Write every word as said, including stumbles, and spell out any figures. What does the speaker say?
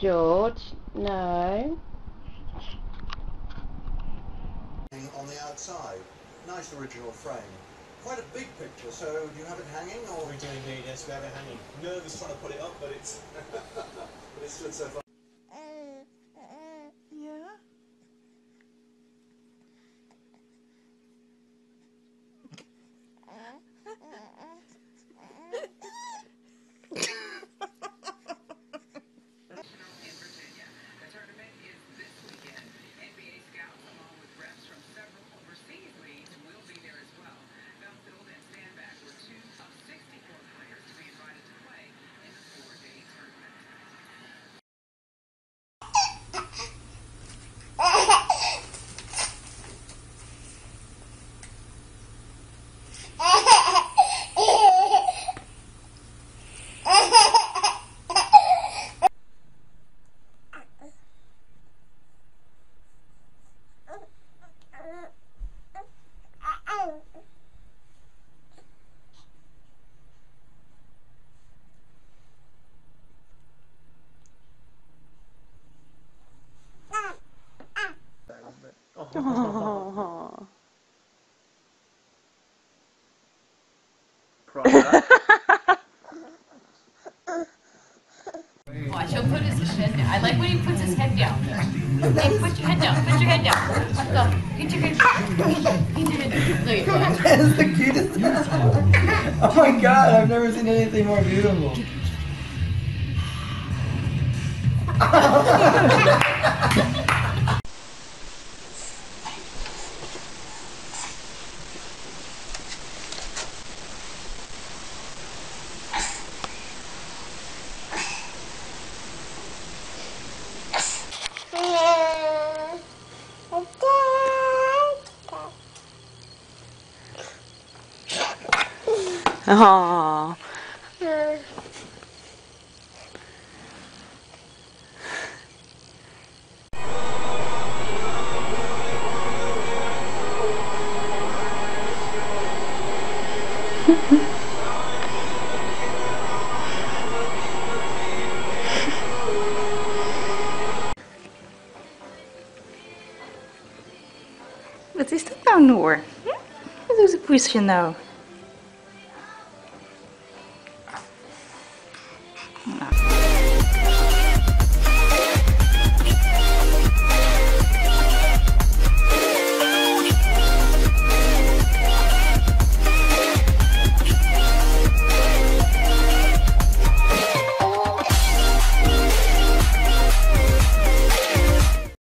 George, no. On the outside, nice original frame. Quite a big picture, so do you have it hanging or? We do indeed, yes, we have it hanging. Nervous trying to put it up, but it's but it's stood so far. Yeah. Oh. Watch, he'll put his head down. I like when he puts his head down. Hey, put your head down. Put your head down. Go. Get your head down. Get your head down. There you go. That is the cutest. Oh my god, I've never seen anything more beautiful. Oh. Wat is dat nou, Noor? Hm? Wat doet het poesje nou?